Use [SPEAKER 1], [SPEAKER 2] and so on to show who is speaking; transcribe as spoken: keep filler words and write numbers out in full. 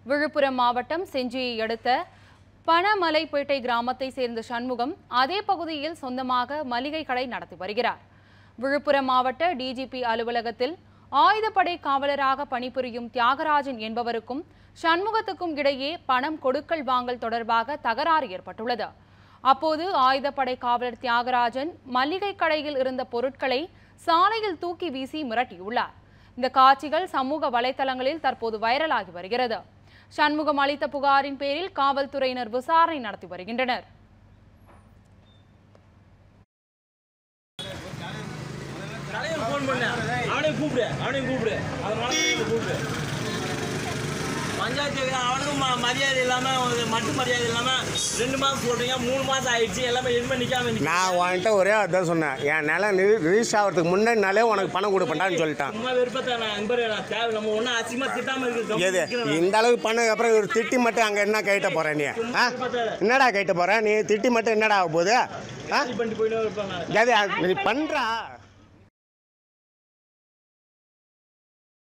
[SPEAKER 1] விழுப்புரம் மாவட்டம் செஞ்சியை அடுத்த பணமலைப்பேட்டை கிராமத்தை சேர்ந்த சண்முகம் அதே பகுதியில் சொந்தமாக மளிகை கடை நடத்தி வருகிறார். விழுப்புரம் மாவட்ட டிஜிபி அலுவலகத்தில் ஆயுதப்படை காவலராக பணிபுரியும் தியாகராஜன் என்பவருக்கும் சண்முகத்துக்கும் இடையே பணம் கொடுக்கல் வாங்கல் தொடர்பாக தகராறு ஏற்பட்டுள்ளது. அப்போது ஆயுதப்படை காவலர் தியாகராஜன் மளிகை கடையில் இருந்த பொருட்களை சாலையில் தூக்கி வீசி மிரட்டியுள்ளார். இந்த காட்சிகள் சமூக வலைதளங்களில் தற்போது வைரலாகி வருகிறது. சண்முகம் அளித்த புகாரின் பேரில் காவல்துறையினர் விசாரணை நடத்தி வருகின்றனர்.
[SPEAKER 2] பஞ்சாயத்து அவனுக்கும் மரியாதை இல்லாமல் மட்டு மரியாதை இல்லாமல் ரெண்டு மாதம் சொல்கிறீங்க, மூணு மாதம் ஆயிடுச்சு, எல்லாமே எதுவுமே நிற்காம.
[SPEAKER 3] நான் உன்கிட்ட ஒரே அதான் சொன்னேன், என் நிலம் ரிஜிஸ்டர் ஆகிறதுக்கு முன்னாடினாலே உனக்கு பணம் கொடுப்பேன்டான்னு சொல்லிட்டான்.
[SPEAKER 2] சும்மா விருப்பத்தை நான் அங்கே தேவை, நம்ம ஒன்றும் அசிங்கமாக திட்டாமல் இருக்குது.
[SPEAKER 3] எது இந்த அளவுக்கு பண்ணதுக்கு அப்புறம் ஒரு திட்டி மட்டும் அங்கே என்ன கேட்ட போற நீ? ஆ என்னடா கேட்ட போற நீ? திட்டி மட்டும் என்னடா ஆக போகுது? ஆ
[SPEAKER 2] பண்ணிட்டு போயிட்டு இருப்பாங்க.
[SPEAKER 3] நீ பண்ணுறா.